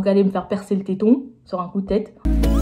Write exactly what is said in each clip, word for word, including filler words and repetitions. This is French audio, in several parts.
Donc allez me faire percer le téton sur un coup de tête.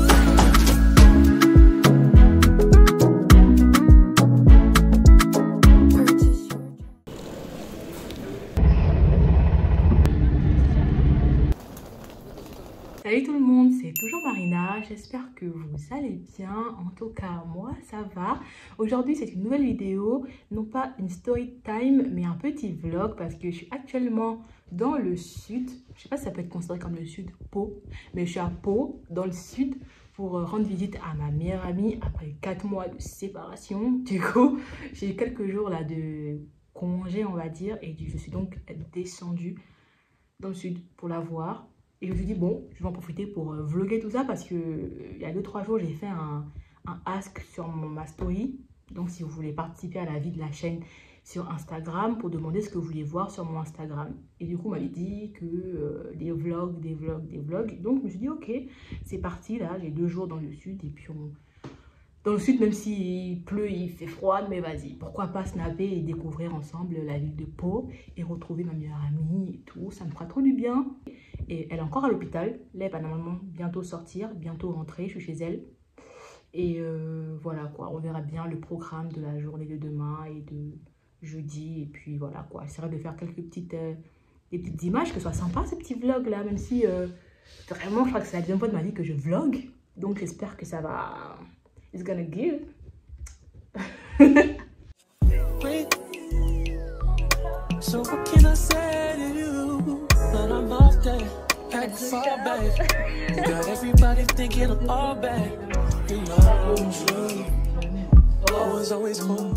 Salut tout le monde, c'est toujours Marina, j'espère que vous allez bien, en tout cas moi ça va. Aujourd'hui c'est une nouvelle vidéo, non pas une story time mais un petit vlog parce que je suis actuellement dans le sud. Je sais pas si ça peut être considéré comme le sud, Pau, mais je suis à Pau, dans le sud, pour rendre visite à ma meilleure amie après quatre mois de séparation. Du coup j'ai eu quelques jours là de congé on va dire et je suis donc descendue dans le sud pour la voir. Et je me suis dit, bon, je vais en profiter pour euh, vlogger tout ça parce que euh, il y a deux trois jours, j'ai fait un, un ask sur mon, ma story. Donc, si vous voulez participer à la vie de la chaîne sur Instagram pour demander ce que vous voulez voir sur mon Instagram. Et du coup, on m'avait dit que euh, des vlogs, des vlogs, des vlogs. Donc, je me suis dit, ok, c'est parti. Là, j'ai deux jours dans le sud. Et puis, on... dans le sud, même s'il pleut, il fait froid, mais vas-y, pourquoi pas snapper et découvrir ensemble la ville de Pau et retrouver ma meilleure amie et tout. Ça me fera trop du bien. Et elle est encore à l'hôpital. Là, elle va normalement bientôt sortir, bientôt rentrer. Je suis chez elle. Et euh, voilà quoi, on verra bien le programme de la journée de demain et de jeudi. Et puis voilà quoi, j'essaierai de faire quelques petites, euh, des petites images, que ce soit sympa ces petits vlogs là. Même si euh, vraiment, je crois que c'est la deuxième fois de ma vie que je vlog. Donc j'espère que ça va... It's gonna give. So what can I say to you? But I'm off there, had to fall back. Got everybody thinking I'm all bad. You know, you. I was always home.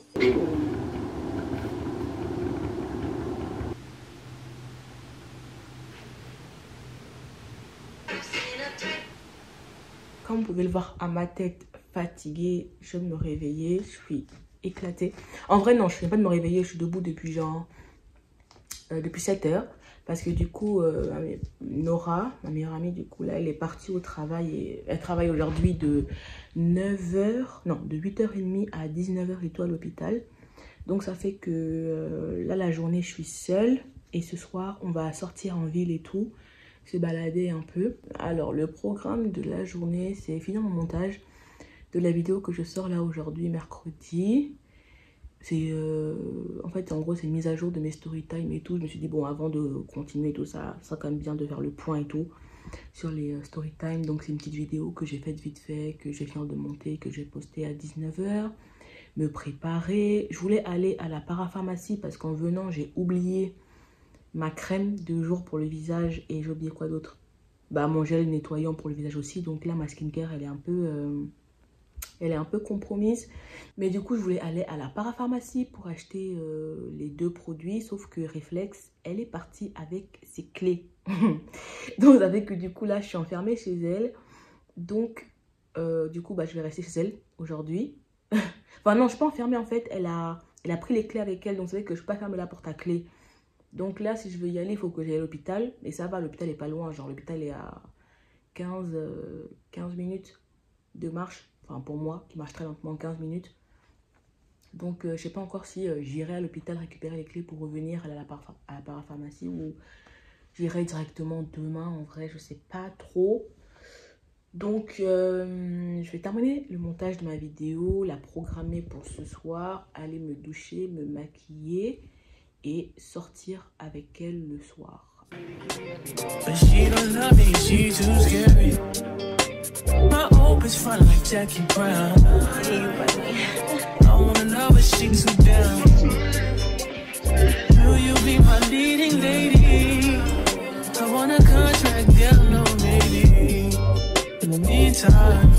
Comme vous pouvez le voir à ma tête fatiguée, je me réveillais, je suis éclatée. En vrai, non, je ne viens pas de me réveiller, je suis debout depuis genre... Euh, depuis sept heures. Parce que du coup, euh, Nora, ma meilleure amie, du coup, là, elle est partie au travail. Et elle travaille aujourd'hui de neuf heures, non, de huit heures trente à dix-neuf heures et tout à l'hôpital. Donc, ça fait que euh, là, la journée, je suis seule. Et ce soir, on va sortir en ville et tout. Se balader un peu. Alors, le programme de la journée, c'est finir mon montage de la vidéo que je sors là aujourd'hui, mercredi. C'est euh, en fait, en gros, c'est une mise à jour de mes story time et tout. Je me suis dit, bon, avant de continuer tout ça, ça quand même bien de faire le point et tout sur les euh, story time. Donc, c'est une petite vidéo que j'ai faite vite fait, que j'ai fini de monter, que j'ai postée à dix-neuf heures. Me préparer. Je voulais aller à la parapharmacie parce qu'en venant, j'ai oublié ma crème de jour pour le visage et j'ai oublié quoi d'autre? Bah, mon gel nettoyant pour le visage aussi. Donc là, ma skincare, elle est un peu... Euh, Elle est un peu compromise. Mais du coup, je voulais aller à la parapharmacie pour acheter euh, les deux produits. Sauf que Réflexe, elle est partie avec ses clés. Donc, vous savez que du coup, là, je suis enfermée chez elle. Donc, euh, du coup, bah, je vais rester chez elle aujourd'hui. Enfin, non, je ne suis pas enfermée en fait. Elle a, elle a pris les clés avec elle. Donc, vous savez que je ne peux pas fermer la porte à clé. Donc là, si je veux y aller, il faut que j'aille à l'hôpital. Et ça va, l'hôpital n'est pas loin. Genre, l'hôpital est à quinze, euh, quinze minutes de marche. Enfin, pour moi, qui marche très lentement, quinze minutes. Donc, euh, je ne sais pas encore si euh, j'irai à l'hôpital récupérer les clés pour revenir à la, à la parapharmacie ou j'irai directement demain. En vrai, je ne sais pas trop. Donc, euh, je vais terminer le montage de ma vidéo, la programmer pour ce soir, aller me doucher, me maquiller et sortir avec elle le soir. My hope is front like Jackie Brown. I wanna know if she too down. Will you be my leading lady? I wanna contract down, no maybe. In the meantime,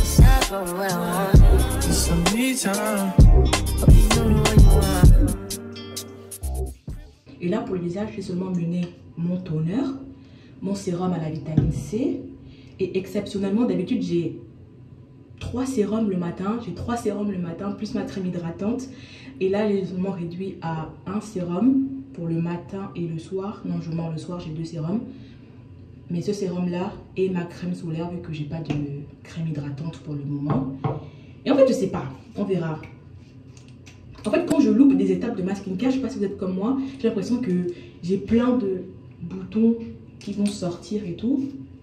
it's some me time. Et là pour le visage, j'ai seulement mené mon toner, mon sérum à la vitamine C. Et exceptionnellement, d'habitude, j'ai trois sérums le matin. J'ai trois sérums le matin, plus ma crème hydratante. Et là, j'ai seulement réduit à un sérum pour le matin et le soir. Non, je mens le soir, j'ai deux sérums. Mais ce sérum-là et ma crème solaire, vu que j'ai pas de crème hydratante pour le moment. Et en fait, je sais pas. On verra. En fait, quand je loupe des étapes de ma skincare, je sais pas si vous êtes comme moi, j'ai l'impression que j'ai plein de boutons qui vont sortir et tout.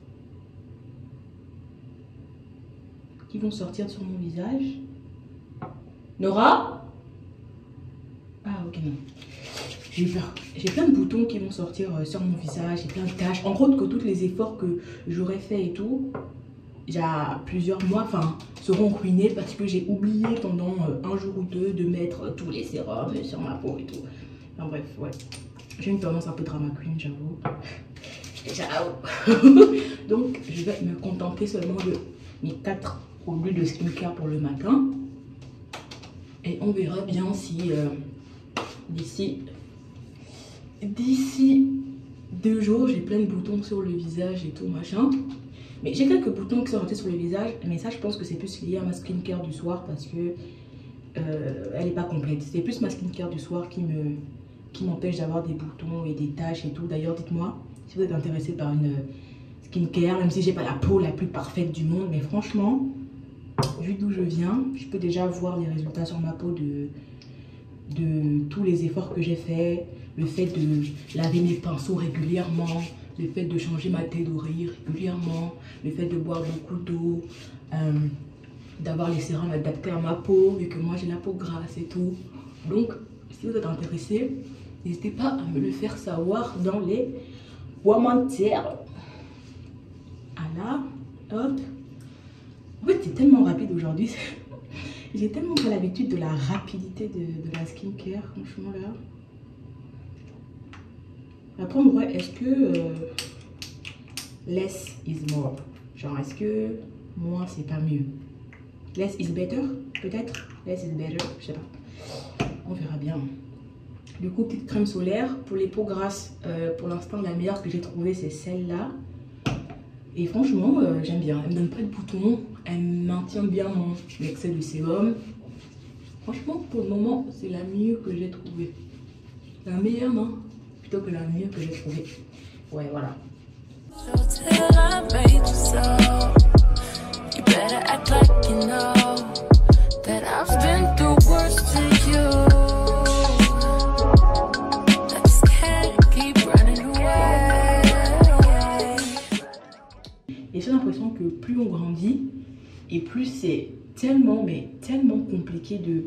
qui vont sortir sur mon visage. Nora? Ah, ok, non. J'ai eu peur. J'ai plein de boutons qui vont sortir euh, sur mon visage. J'ai plein de taches. En gros, que tous les efforts que j'aurais fait et tout, il y a plusieurs mois, enfin, seront ruinés parce que j'ai oublié pendant euh, un jour ou deux de mettre tous les sérums sur ma peau et tout. Enfin bref, ouais. J'ai une tendance un peu drama queen, j'avoue. J'avoue. Donc, je vais me contenter seulement de mes quatre produits de skincare pour le matin. Et on verra bien si euh, d'ici d'ici deux jours, j'ai plein de boutons sur le visage et tout machin. Mais j'ai quelques boutons qui sont restés sur le visage, mais ça je pense que c'est plus lié à ma skincare du soir parce que euh, elle n'est pas complète. C'est plus ma skincare du soir qui me qui m'empêche d'avoir des boutons et des taches et tout. D'ailleurs, dites-moi si vous êtes intéressé par une skincare, même si j'ai pas la peau la plus parfaite du monde, mais franchement, vu d'où je viens, je peux déjà voir les résultats sur ma peau de de tous les efforts que j'ai fait, le fait de laver mes pinceaux régulièrement, le fait de changer ma tête d'oreiller régulièrement, le fait de boire beaucoup d'eau, euh, d'avoir les sérums adaptés à ma peau, vu que moi j'ai la peau grasse et tout. Donc, si vous êtes intéressé, n'hésitez pas à me le faire savoir dans les commentaires. Voilà, hop. En fait, c'est tellement rapide aujourd'hui. J'ai tellement pas l'habitude de la rapidité de, de la skincare, franchement là. Après, en vrai, est-ce que euh, less is more? Genre, est-ce que moins c'est pas mieux? Less is better, peut-être? Less is better, je sais pas. On verra bien. Du coup, petite crème solaire. Pour les peaux grasses, euh, pour l'instant, la meilleure que j'ai trouvée, c'est celle-là. Et franchement, euh, j'aime bien. Elle me donne pas de boutons. Elle maintient bien mon excès de sébum. Franchement, pour le moment, c'est la mieux que j'ai trouvée. La meilleure, non? Plutôt que la mieux que j'ai trouvée. Ouais, voilà. Et j'ai l'impression que plus on grandit, et plus c'est tellement, mais tellement compliqué de...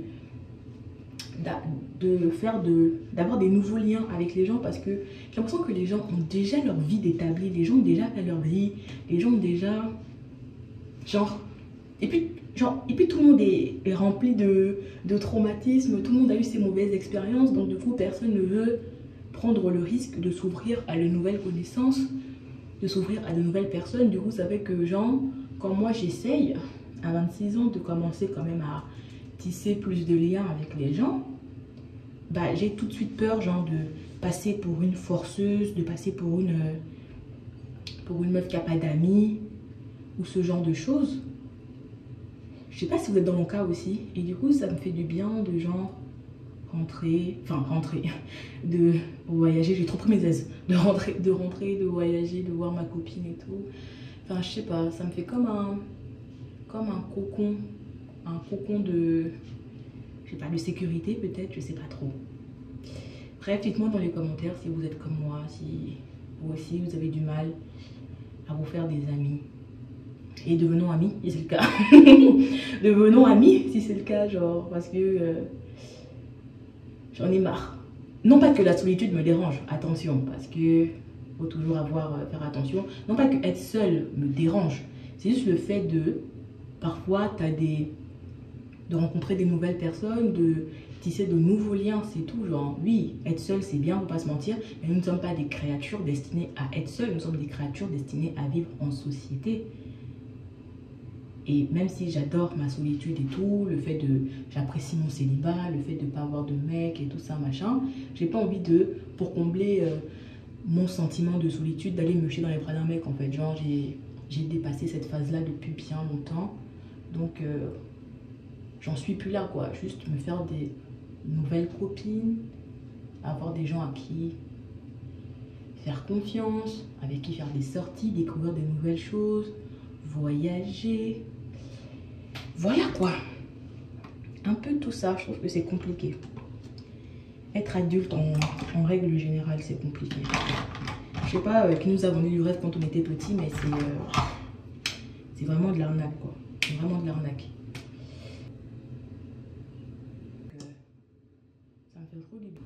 de faire de d'avoir des nouveaux liens avec les gens parce que j'ai l'impression que les gens ont déjà leur vie d'établi, les gens ont déjà fait leur vie, les gens ont déjà genre et puis genre et puis tout le monde est, est rempli de, de traumatismes, tout le monde a eu ses mauvaises expériences, donc du coup personne ne veut prendre le risque de s'ouvrir à de nouvelles connaissances, de s'ouvrir à de nouvelles personnes. Du coup ça fait que genre quand moi j'essaye à vingt-six ans de commencer quand même à tisser plus de liens avec les gens, bah, j'ai tout de suite peur genre de passer pour une forceuse, de passer pour une pour une meuf qui n'a pas d'amis ou ce genre de choses. Je sais pas si vous êtes dans mon cas aussi, et du coup ça me fait du bien de genre rentrer, enfin rentrer, de voyager, j'ai trop pris mes aises, de rentrer, de rentrer, de voyager, de voir ma copine et tout. Enfin je sais pas, ça me fait comme un comme un cocon, un cocon de, je sais pas, de sécurité peut-être, je sais pas trop. Bref, dites-moi dans les commentaires si vous êtes comme moi, si vous aussi vous avez du mal à vous faire des amis. Et devenons amis si c'est le cas. Devenons amis si c'est le cas, genre, parce que euh, j'en ai marre. Non pas que la solitude me dérange, attention, parce que faut toujours avoir, euh, faire attention. Non pas que être seul me dérange, c'est juste le fait de, parfois, tu as des... de rencontrer des nouvelles personnes, de tisser de nouveaux liens, c'est tout. Genre, oui, être seul, c'est bien, faut pas se mentir, mais nous ne sommes pas des créatures destinées à être seules, nous sommes des créatures destinées à vivre en société. Et même si j'adore ma solitude et tout, le fait de... j'apprécie mon célibat, le fait de ne pas avoir de mec et tout ça, machin, j'ai pas envie de, pour combler euh, mon sentiment de solitude, d'aller me jeter dans les bras d'un mec, en fait. Genre, j'ai dépassé cette phase-là depuis bien longtemps. Donc, euh, j'en suis plus là, quoi. Juste me faire des nouvelles copines, avoir des gens à qui faire confiance, avec qui faire des sorties, découvrir des nouvelles choses, voyager. Voilà, quoi. Un peu tout ça, je trouve que c'est compliqué. Être adulte, en, en règle générale, c'est compliqué. Je sais pas euh, qui nous a vendu du rêve quand on était petit, mais c'est euh, c'est vraiment de l'arnaque, quoi. vraiment de l'arnaque. Ça me fait trop du bien.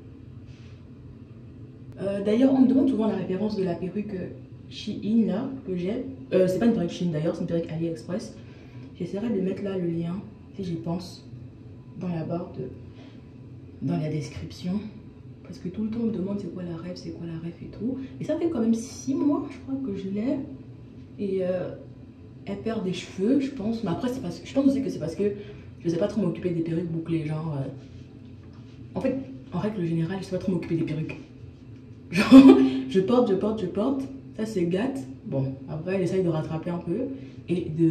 Euh, D'ailleurs, on me demande souvent la référence de la perruque Shein là que j'ai. Euh, c'est pas une perruque Shein d'ailleurs, c'est une perruque AliExpress. J'essaierai de mettre là le lien, si j'y pense, dans la barre de, dans la description. Parce que tout le temps on me demande c'est quoi la ref, c'est quoi la ref et tout. Et ça fait quand même six mois, je crois, que je l'ai. Et euh, elle perd des cheveux, je pense. Mais après, c'est parce que je pense aussi que c'est parce que je sais pas trop m'occuper des perruques bouclées, genre. Euh... En fait, en règle générale, je sais pas trop m'occuper des perruques. Genre, je porte, je porte, je porte, ça se gâte. Bon, après, j'essaye de rattraper un peu et de...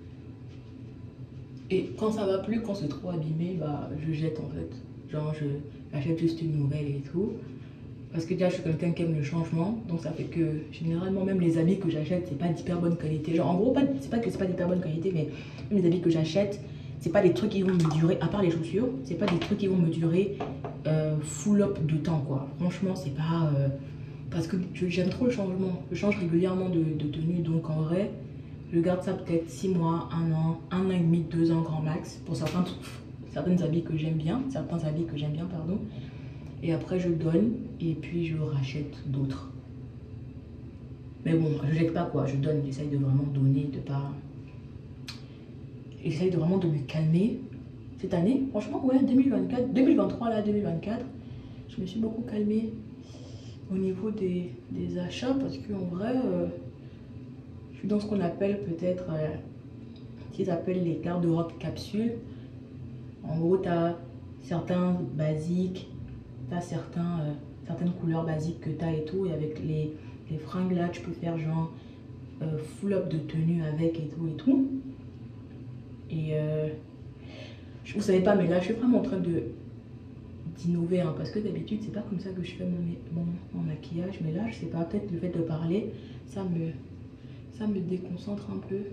Et quand ça va plus, quand c'est trop abîmé, bah, je jette en fait. Genre, je j'achète juste une nouvelle et tout. Parce que déjà, je suis quelqu'un qui aime le changement. Donc, ça fait que, généralement, même les habits que j'achète, c'est pas d'hyper bonne qualité. Genre, en gros, c'est pas que c'est pas d'hyper bonne qualité, mais même les habits que j'achète, c'est pas des trucs qui vont me durer, à part les chaussures, c'est pas des trucs qui vont me durer euh, full up de temps, quoi. Franchement, c'est pas... Euh, parce que j'aime trop le changement. Je change régulièrement de, de tenue, donc en vrai, je garde ça peut-être six mois, un an, un an et demi, deux ans grand max, pour certains, certains habits que j'aime bien, certains habits que j'aime bien, pardon. Et après, je donne, et puis je rachète d'autres. Mais bon, je jette pas, quoi. Je donne, j'essaye de vraiment donner, de pas... J'essaye de vraiment de me calmer cette année. Franchement, ouais, deux mille vingt-quatre, deux mille vingt-trois, là, deux mille vingt-quatre, je me suis beaucoup calmée au niveau des, des achats parce qu'en vrai, euh, je suis dans ce qu'on appelle peut-être, euh, qu'ils appellent les garde-robe capsules. En gros, tu as certains basiques, tu as certains, euh, certaines couleurs basiques que tu as et tout. Et avec les, les fringues là, tu peux faire genre euh, full up de tenue avec et tout et tout. Et euh, vous savez pas, mais là, je suis vraiment en train de d'innover, hein, parce que d'habitude, c'est pas comme ça que je fais mon, mon, mon maquillage. Mais là, je sais pas, peut-être le fait de parler, ça me, ça me déconcentre un peu.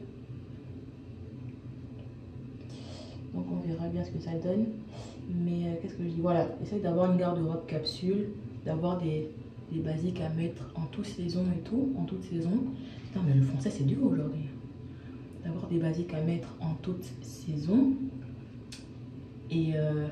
Donc, on verra bien ce que ça donne. Mais euh, qu'est-ce que je dis? Voilà, essaye d'avoir une garde-robe capsule, d'avoir des, des basiques à mettre en toute saison et tout, en toute saison. Putain, mais le français, c'est dur aujourd'hui. D'avoir des basiques à mettre en toute saison. Et euh,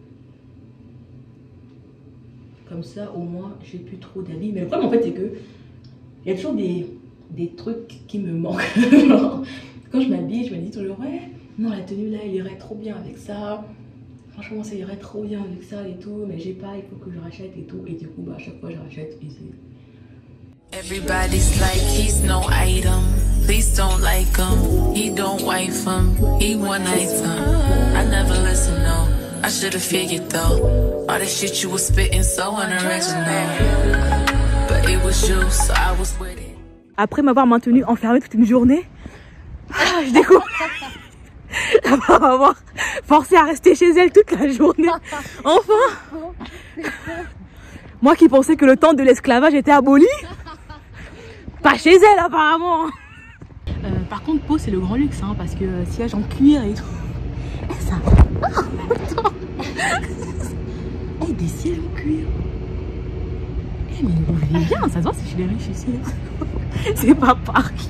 comme ça, au moins, j'ai plus trop d'habits. Mais le problème, en fait, c'est que il y a toujours des, des trucs qui me manquent. Quand je m'habille, je me dis toujours, ouais, non, la tenue là, elle irait trop bien avec ça. Franchement, ça irait trop bien avec ça et tout. Mais j'ai pas, il faut que je rachète et tout. Et du coup, bah, à chaque fois, je rachète et c'est... Everybody's like he's no item. Please don't like him. He don't wife him. He one item. I never listen, no. I should have figured though. All the shit you was spitting so unoriginal. But it was you, so I was with it. Après m'avoir maintenue enfermée toute une journée, ah, je découvre. Après m'avoir forcée à rester chez elle toute la journée. Enfin. Moi qui pensais que le temps de l'esclavage était aboli. Pas chez elle apparemment. Euh, par contre, peau c'est le grand luxe, hein, parce que euh, siège en cuir et tout. Eh, ça... oh, eh, des sièges en cuir. Eh, mais vous vivez bien, ça se voit, c'est chez les riches ici. C'est pas Paris.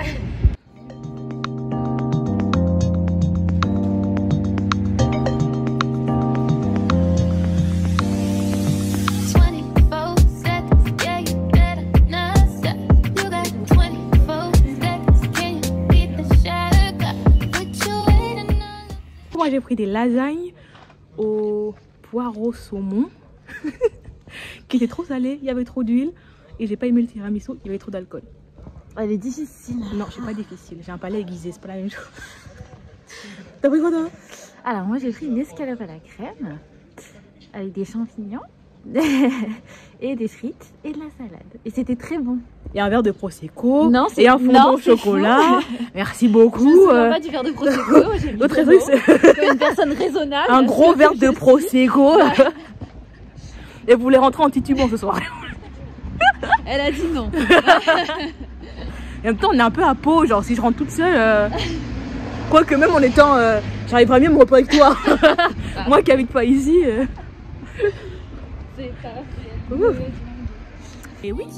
Moi j'ai pris des lasagnes au poireau saumon qui étaient trop salées, il y avait trop d'huile et j'ai pas aimé le tiramisu, il y avait trop d'alcool. Elle est difficile. Non, c'est pas difficile, j'ai un palais aiguisé, c'est pas la même chose. T'as pris quoi toi? Alors moi j'ai pris une escalope à la crème avec des champignons et des frites et de la salade. Et c'était très bon. Et un verre de prosecco. Non, et un fondant au chocolat. Merci beaucoup. Je ne me souviens pas du verre de prosecco. L'autre truc, c'est comme une personne raisonnable. Un gros verre de prosecco. Et vous voulez rentrer en titubant ce soir? Elle a dit non. Et en même temps, on est un peu à Pau. Genre, si je rentre toute seule, euh... quoique même en étant, euh... j'arriverais mieux à me reposer avec toi. Moi qui habite pas ici. Euh... C'est parfait. Ouh. Et oui.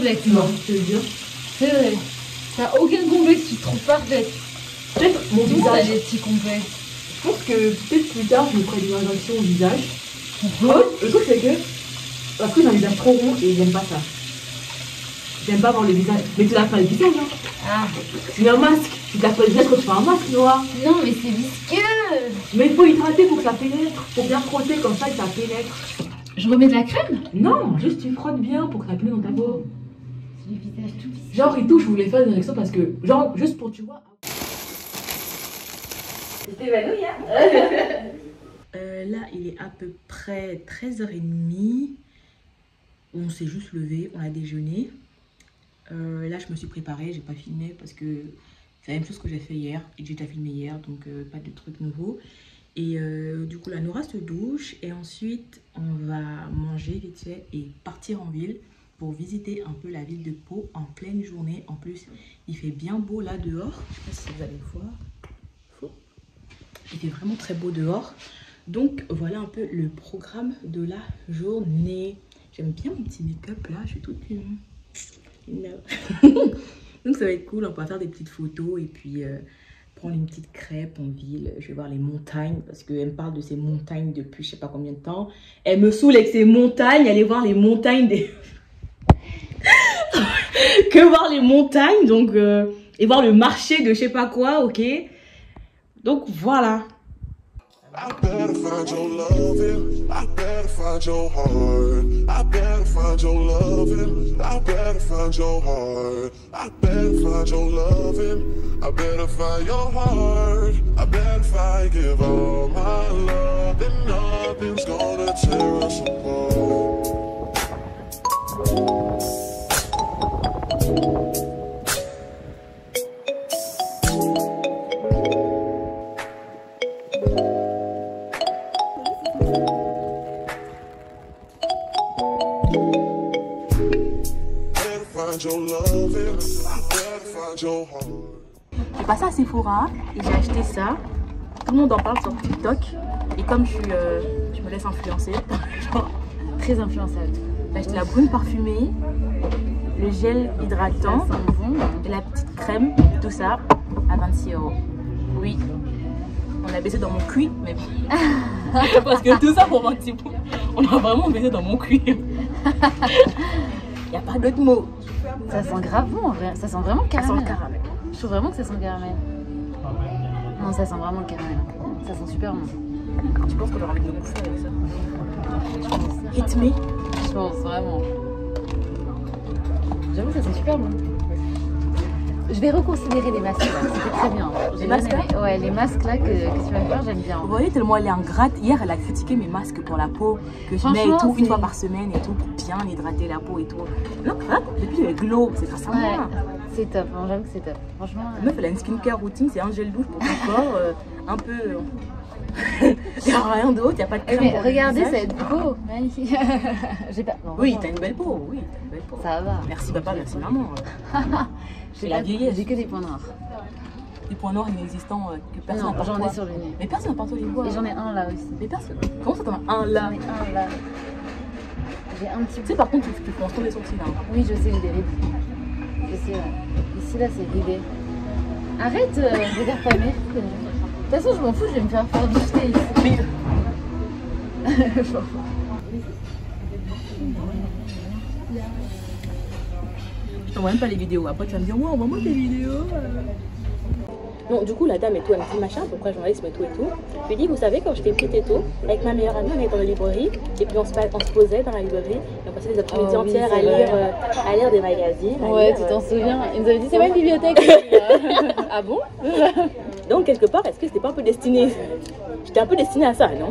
complexe. Non, je te le jure. C'est vrai. T'as aucun complexe, tu te trouves parfaite. Peut-être mon Tout le monde a visage. des petits complexes. Je pense que peut-être plus tard, je me ferai des injections au visage. Pourquoi? Le truc, c'est que. Parce que j'ai un visage trop rond et j'aime pas ça. J'aime pas avoir le visage. Mais tu laves pas le visage, hein. Ah. Tu mets un masque. Tu te laves pas le visage quand tu fais un masque, Noah. Non, mais c'est visqueux. Mais il faut hydrater pour que ça pénètre. Faut bien frotter comme ça et ça pénètre. Je remets de la crème? Non, juste tu frottes bien pour que ça pénètre dans ta peau. C'est le visage tout visqueux. Genre et tout, je voulais faire une injection parce que, genre, juste pour tu vois. C'était évanouie, hein. euh, Là, il est à peu près treize heures trente. On s'est juste levé, on a déjeuné. Euh, là, je me suis préparée, j'ai pas filmé parce que c'est la même chose que j'ai fait hier et que j'ai déjà filmé hier, donc euh, pas de trucs nouveaux. Et euh, du coup, la Nora se douche et ensuite on va manger vite fait et partir en ville pour visiter un peu la ville de Pau en pleine journée. En plus, il fait bien beau là dehors. Je sais pas si vous allez voir. Faux. Il fait vraiment très beau dehors. Donc voilà un peu le programme de la journée. J'aime bien mon petit make-up là, je suis toute une... Donc ça va être cool, on va faire des petites photos et puis euh, prendre une petite crêpe en ville. Je vais voir les montagnes parce qu'elle me parle de ces montagnes depuis je sais pas combien de temps. Elle me saoule avec ces montagnes, aller voir les montagnes des... que voir les montagnes, donc euh, et voir le marché de je sais pas quoi, ok. Donc voilà. I better find your loving, I better find your heart, I better find your loving, I better find your heart, I better find your loving, I better find your heart, I better find, give all my love, and nothing's gonna tear us apart. J'ai passé à Sephora et j'ai acheté ça. Tout le monde en parle sur TikTok. Et comme je, suis, euh, je me laisse influencer, genre, Très influençable. j'ai acheté la brune parfumée, le gel hydratant Ça sent bon. et la petite crème, tout ça à vingt-six euros. Oui, on a baissé dans mon cuit, mais bon. Parce que tout ça pour vingt-six euros, on a vraiment baissé dans mon cuit. Il n'y a pas d'autre mot. Ça sent grave bon en vrai. Ça sent vraiment le Ça sent caramel. le caramel. Je trouve vraiment que ça sent le caramel. Non, ça sent vraiment le caramel. Ça sent super bon. Tu penses qu'on aura envie de me bouffer avec ça? Je pense. Hit me. Je pense vraiment. J'avoue, ça sent super bon. Je vais reconsidérer les masques là. C'était très bien. Les J'ai masques bien aimé. Ouais, les masques là que, que tu vas me faire, j'aime bien. Vous voyez tellement elle est ingrate. Hier, elle a critiqué mes masques pour la peau que je mets et Franchement, tout, une c'est- fois par semaine et tout, pour bien hydrater la peau et tout. Non, hein, depuis le glow, c'est grâce à Ouais, moi. c'est top. Hein, j'avoue que c'est top. Franchement. La meuf, elle a une skincare routine, c'est un gel douche pour ton corps, euh, un peu. Il n'y a rien d'autre, il n'y a pas de Eh, crème. mais pour le regardez visage. cette peau, magnifique. J'ai pas. non, Oui, franchement, t'as une belle peau, oui, t'as une belle peau. Ça va. Merci papa, merci maman. J'ai C'est la pas- vieillesse. J'ai que des points noirs. Des points noirs inexistants euh, que personne Non, n'a pas. j'en ai sur le nez. Mais personne n'a pas toi les vois. Et j'en ai un là aussi. Mais personne. Comment ça t'en as un J'en là? ai un là. J'ai un petit Tu sais, par contre, tu, tu penses trop les sourcils là. Oui, je sais, j'ai des rides. Je sais, ouais. Ici, là, c'est ridé. Arrête, euh, regarde pas mes rides. De toute façon, je m'en fous, je vais me faire faire bifter ici. Mais- Je m'en fous. Je t'envoie même pas les vidéos. Après, tu vas me dire, ouais, envoie-moi tes vidéos. Non, du coup, la dame et tout, elle me dit machin, pourquoi journaliste et tout et tout. Je lui ai dit, vous savez, quand j'étais petite et tout, avec ma meilleure amie, on était dans la librairie, et puis on se, on se posait dans la librairie, et on passait des après-midi Oh oui, entières c'est à lire, vrai. euh, à lire des magazines. à Ouais, lire, tu euh, t'en souviens. Ils nous avaient dit, c'est pas une bibliothèque. celui-là. Ah bon? Donc, quelque part, est-ce que c'était pas un peu destiné? J'étais un peu destinée à ça, non?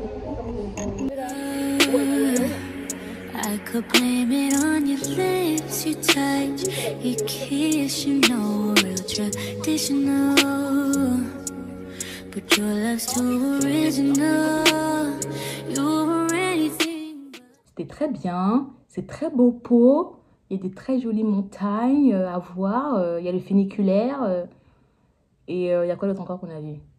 I could blame it on your lips, your touch, your kiss, you know, real traditional. But your love's too original. You were anything. C'était très bien, c'est très beau Pau, il y a des très jolies montagnes euh, à voir, euh, il y a le funiculaire, euh, et euh, il y a quoi d'autre encore qu'on a vu?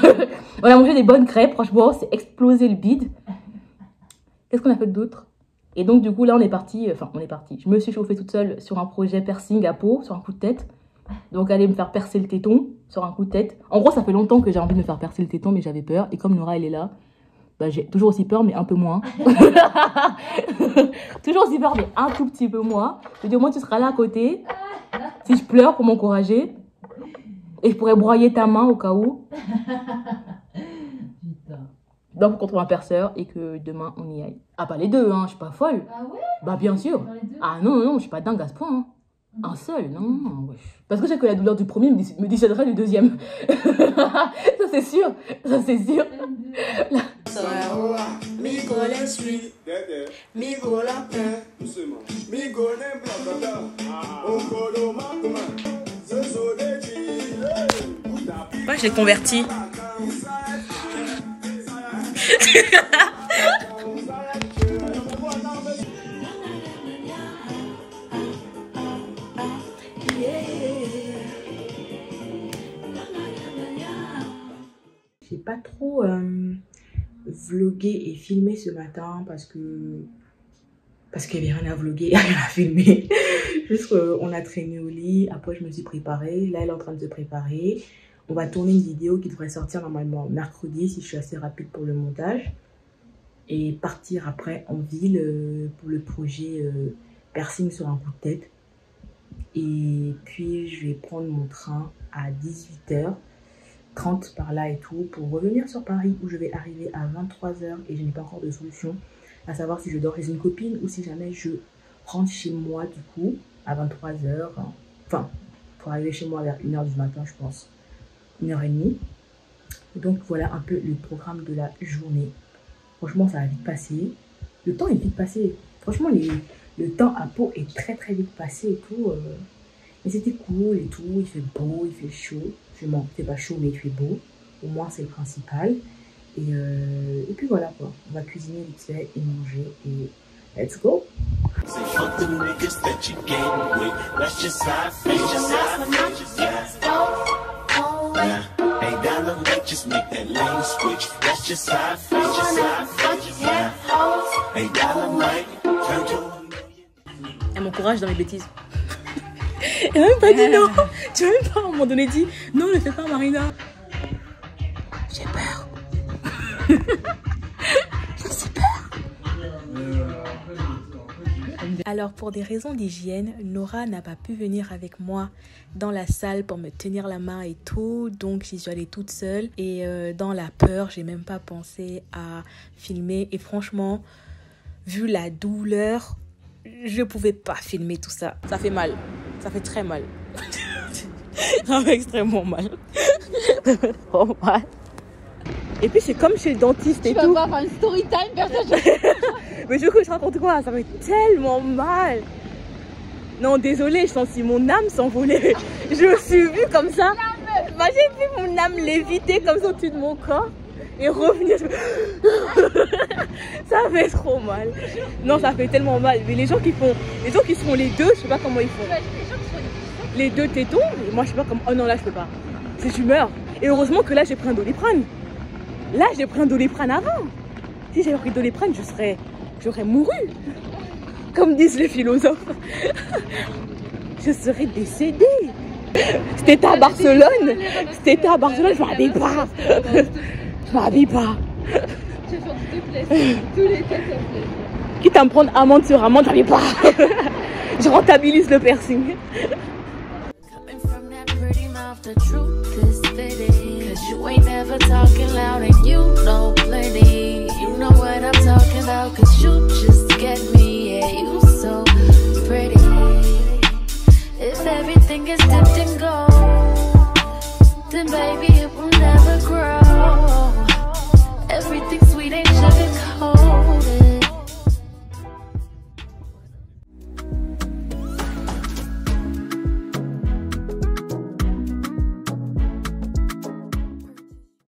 On a mangé des bonnes crêpes, franchement, c'est explosé le bide. Qu'est-ce qu'on a fait d'autre? Et donc, du coup, là, on est parti. Enfin, on est parti. Je me suis chauffée toute seule sur un projet piercing à peau, sur un coup de tête. Donc, aller me faire percer le téton sur un coup de tête. En gros, ça fait longtemps que j'ai envie de me faire percer le téton, mais j'avais peur. Et comme Nora, elle est là, bah, j'ai toujours aussi peur, mais un peu moins. Toujours aussi peur, mais un tout petit peu moins. Je dis, au moins, tu seras là à côté. Si je pleure, pour m'encourager. Et je pourrais broyer ta main au cas où. Donc, contre un perceur et que demain, on y aille. Ah, pas les deux, hein, je suis pas folle. Ah ouais? Bah, bien sûr. Ah non, non, non, je suis pas dingue à ce point. Hein. Un seul, non, non. Parce que je sais que la douleur du premier me dissuaderait du deuxième. Ça, c'est sûr. Ça, c'est sûr. Moi, je l'ai converti. J'ai pas trop euh, vlogué et filmé ce matin parce que parce qu'il n'y avait rien à vloguer, rien à filmer. Juste qu'on a traîné au lit, après je me suis préparée, là elle est en train de se préparer. On va tourner une vidéo qui devrait sortir normalement mercredi si je suis assez rapide pour le montage. Et partir après en ville euh, pour le projet euh, piercing sur un coup de tête. Et puis je vais prendre mon train à dix-huit heures trente par là et tout pour revenir sur Paris où je vais arriver à vingt-trois heures et je n'ai pas encore de solution à savoir si je dors chez une copine ou si jamais je rentre chez moi du coup à vingt-trois heures. Enfin, pour arriver chez moi vers une heure du matin je pense, une heure et demie. Donc voilà un peu le programme de la journée. Franchement ça va vite passer, le temps est vite passé. Franchement les, le temps à Pau est très très vite passé et tout. Euh, mais c'était cool et tout, il fait beau, il fait chaud. Bon, il fait pas chaud mais il fait beau, au moins c'est le principal. Et, euh, et puis voilà quoi, on va cuisiner vite fait et manger et let's go. Elle m'encourage dans mes bêtises. Elle m'a même pas dit non. Tu m'as même pas à un moment donné dit non, ne le fais pas Marina. J'ai peur. J'ai si peur. Alors pour des raisons d'hygiène, Nora n'a pas pu venir avec moi dans la salle pour me tenir la main et tout. Donc j'y suis allée toute seule. Et euh, dans la peur, j'ai même pas pensé à filmer. Et franchement, vu la douleur, je pouvais pas filmer tout ça. Ça fait mal. Ça fait très mal. Ça fait extrêmement mal. Ça fait trop mal. Et puis c'est comme chez le dentiste et tu tout. Tu vas pas faire une story time, personne. Mais je veux que je raconte quoi? Ça fait tellement mal. Non, désolée, je sentis mon âme s'envoler. Je me suis vue comme ça. Bah, j'ai vu mon âme léviter comme ça au-dessus de mon corps. Et revenir. Ça fait trop mal. Non, ça fait tellement mal. Mais les gens qui font, les gens qui se font les deux, je sais pas comment ils font. Les deux tétons, et moi je sais pas comment. Oh non, là je peux pas. C'est tu meurs. Et heureusement que là j'ai pris un Doliprane. Là j'ai pris un Doliprane avant. Si j'avais pris Doliprane, je serais, j'aurais mouru. Comme disent les philosophes. Je serais décédée. C'était à Barcelone. C'était à Barcelone, je m'habille pas. Je m'habille pas. Je vais faire du deux tous les tests ça plaît. Quitte à me prendre amende sur amende, je m'habille pas. Je rentabilise le piercing. The truth is fitting, cause you ain't never talking loud and you know plenty. You know what I'm talking about, cause you just get me, yeah, you so pretty. If everything is dipped in gold, then baby